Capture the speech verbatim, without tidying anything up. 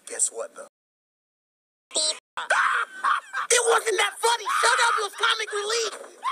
Guess what, though? It wasn't that funny. Shut up, it was comic relief.